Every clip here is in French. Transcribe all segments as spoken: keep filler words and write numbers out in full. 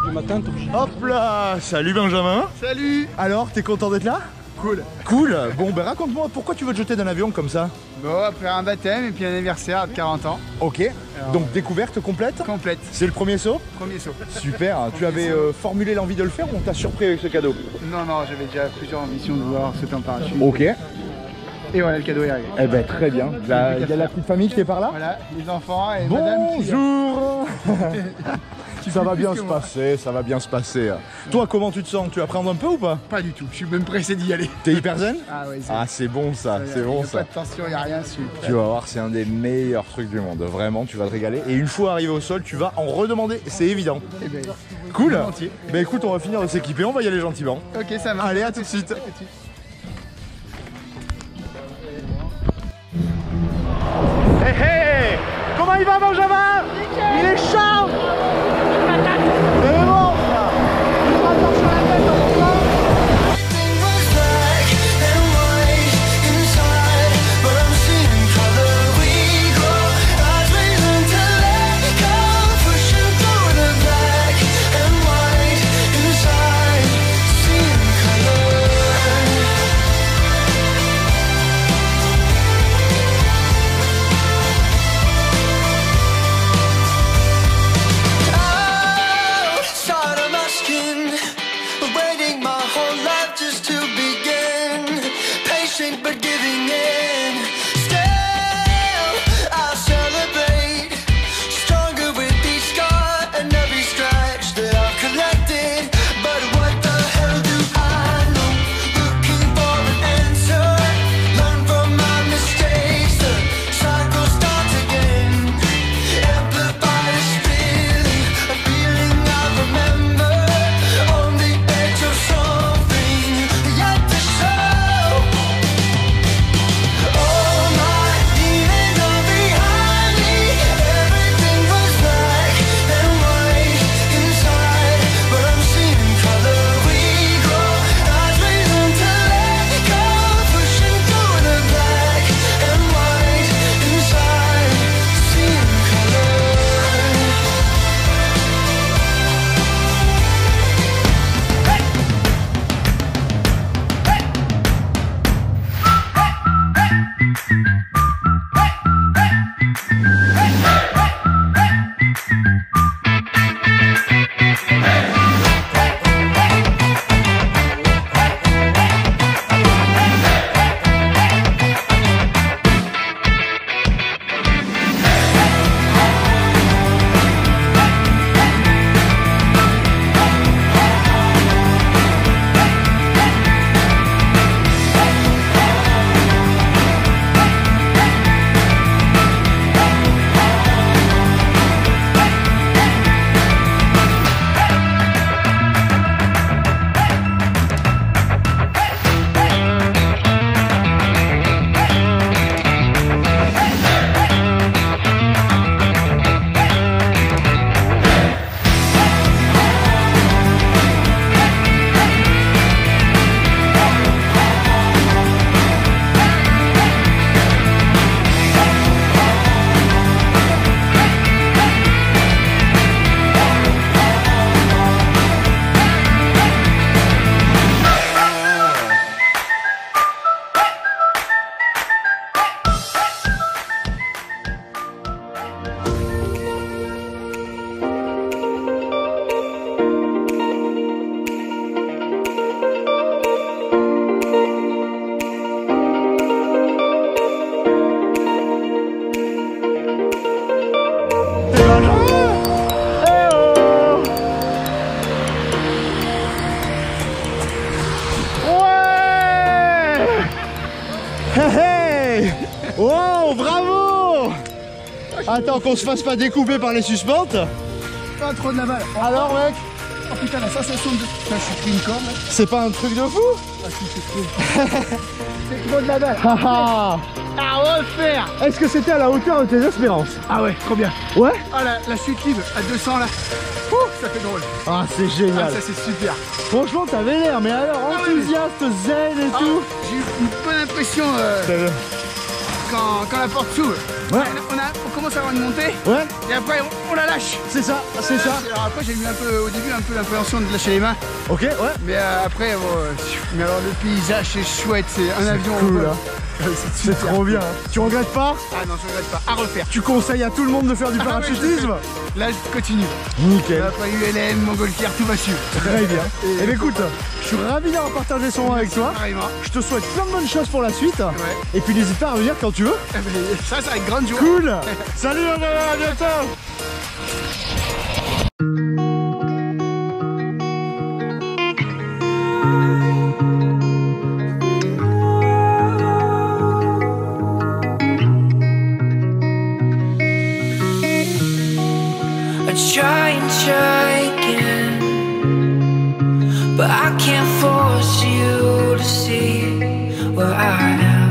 le matin. Hop là. Salut Benjamin. Salut. Alors, t'es content d'être là? Cool. Cool. Bon, ben raconte-moi, pourquoi tu veux te jeter d'un avion comme ça? Bon, après un baptême et puis un anniversaire de quarante ans. Ok. Alors, donc découverte complète? Complète. C'est le premier saut? Premier saut. Super. Tu avais euh, formulé l'envie de le faire ou on t'a surpris avec ce cadeau? Non, non, j'avais déjà plusieurs ambitions de voir sauter en parachute. Ok. Et voilà, le cadeau est arrivé. Eh ben très bien. Il y a, il y a la petite famille qui est par là? Voilà, les enfants et madame qui... Bonjour. Ça va bien se passer, ça va bien se passer. Toi, comment tu te sens? Tu appréhendes un peu ou pas? Pas du tout, je suis même pressé d'y aller. T'es hyper zen? Ah ouais, Ah c'est bon ça, c'est bon ça. Pas de tension, il n'y a rien dessus. Tu vas voir, c'est un des meilleurs trucs du monde. Vraiment, tu vas te régaler. Et une fois arrivé au sol, tu vas en redemander, c'est évident. Eh ben, cool. Volontiers. Bah écoute, on va finir de s'équiper, on va y aller gentiment. Ok, ça marche. Allez, à tout de suite. Hé hey, hé hey. Comment il va Benjamin? Il est chaud. Mais bon, il va attention à la tête dans mon plan. But giving in, still I'll celebrate. Stronger with each scar and every scratch that I've collected. But what the hell do I know? Looking for an answer. Learn from my mistakes. The cycle starts again. Amplify this feeling, a feeling I remember. On the edge of something yet to show. Hey, wow, bravo. Attends qu'on se fasse pas découper par les suspentes. Pas trop de la balle. Alors mec? Oh putain, la sensation de... Putain, je suis pris une corde là. C'est pas un truc de fou? Ah si, c'est cool. C'est trop de la balle. Ah, À refaire. est-ce que c'était à la hauteur de tes espérances? Ah ouais, trop bien. Ouais. Ah la, la chute libre à deux cents là. Ouh, ça fait drôle. Ah c'est génial. Ah, ça c'est super. Franchement t'avais l'air, mais alors Ah ouais, enthousiaste, zen et Ah, tout. j'ai eu une bonne impression euh, T'as- quand, quand la porte s'ouvre. Ouais. On, a, on commence à avoir une montée. Ouais. Et après, on, on la lâche. C'est ça, c'est ça. Alors après, j'ai eu un peu, au début, un peu l'appréhension de lâcher les mains. Ok, ouais. Mais euh, après, bon, euh, mais alors le paysage, c'est chouette. C'est un avion. Cool, hein. C'est C'est trop bien. Tu regrettes pas? Ah non, je regrette pas. À refaire. Tu conseilles à tout le monde de faire du Ah ouais, parachutisme? je Là, je continue. Nickel. Après U L M, Montgolfière, tout va suivre. Très bien. Et Et, écoute, je suis ravi d'avoir partagé ce moment avec toi. Pareillement. Je te souhaite plein de bonnes choses pour la suite. Ouais. Et puis n'hésite pas à revenir quand tu veux. Eh ben, ça, c'est avec grande joie. Cool. Salut, à bientôt. I try and try again, but I can't force you to see where I am.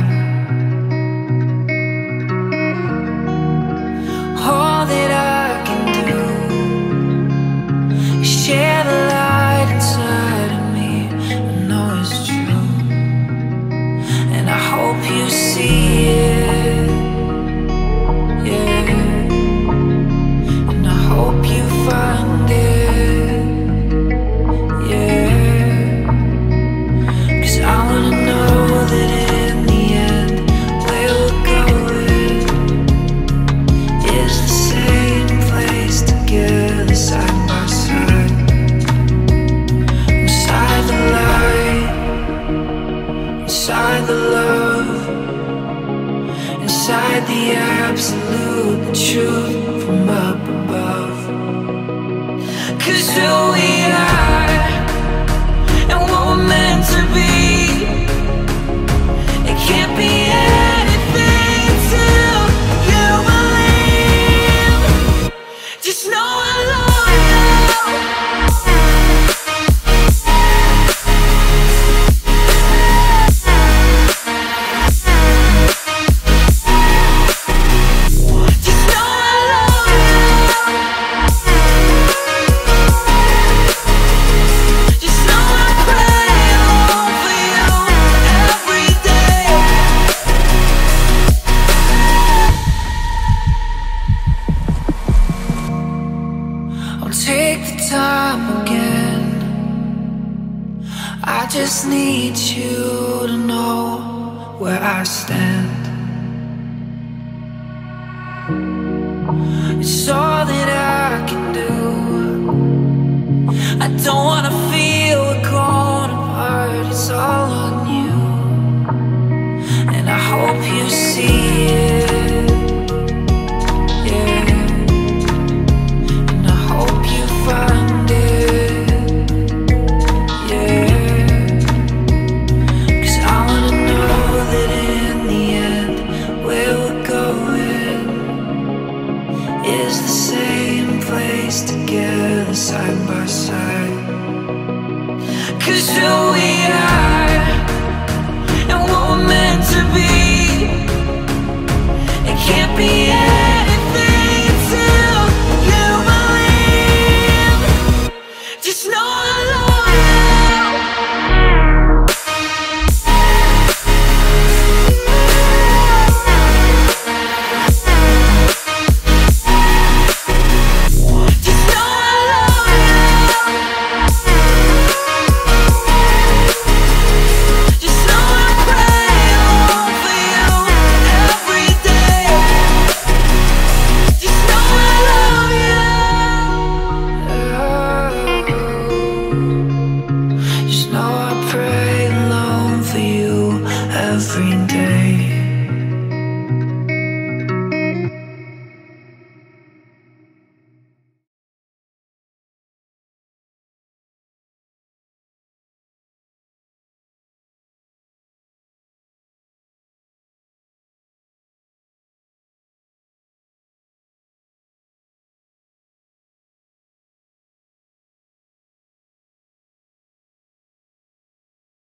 All that I can do is share the light inside of me. I know it's true, and I hope you see it. Yeah. Hope you find it, yeah. Cause I wanna know that in the end, where we're going is the same place together, side by side. Inside the light, inside the love, inside the absolute, the truth from up above. Cause who we are and what we're meant to be, it can't be anything till you believe. Just know I love I just need you to know where I stand. It's all that I can do. I don't wanna feel we're growing apart. It's all on you, and I hope you see it. Yeah, and I hope you find it. Together side by side. Cause who we are